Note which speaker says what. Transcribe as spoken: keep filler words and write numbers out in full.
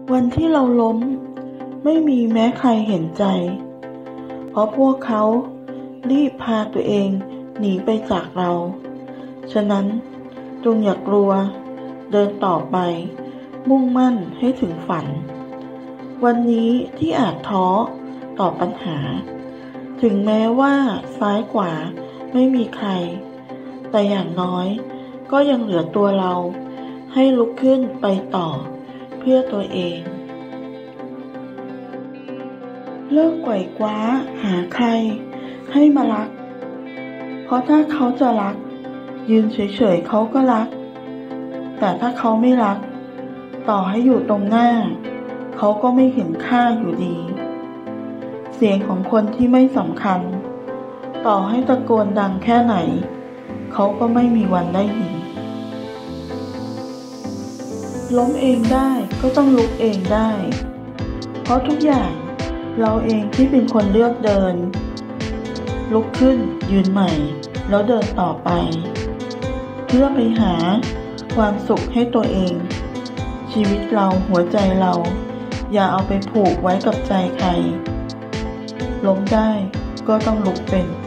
Speaker 1: วันที่เราล้มไม่มีแม้ใครเห็นใจเพราะพวกเขารีบพาตัวเองหนีไปจากเราฉะนั้นจงอย่ากลัวเดินต่อไปมุ่งมั่นให้ถึงฝันวันนี้ที่อาจท้อต่อปัญหาถึงแม้ว่าซ้ายขวาไม่มีใครแต่อย่างน้อยก็ยังเหลือตัวเราให้ลุกขึ้นไปต่อเพื่อตัวเองเลิกไกว่คว้าหาใครให้มารักเพราะถ้าเขาจะรักยืนเฉยๆเขาก็รักแต่ถ้าเขาไม่รักต่อให้อยู่ตรงหน้าเขาก็ไม่เห็นค่าอยู่ดีเสียงของคนที่ไม่สำคัญต่อให้ตะโกนดังแค่ไหนเขาก็ไม่มีวันได้ยินล้มเองได้ก็ต้องลุกเองได้เพราะทุกอย่างเราเองที่เป็นคนเลือกเดินลุกขึ้นยืนใหม่แล้วเดินต่อไปเพื่อไปหาความสุขให้ตัวเองชีวิตเราหัวใจเราอย่าเอาไปผูกไว้กับใจใครล้มได้ก็ต้องลุกเป็น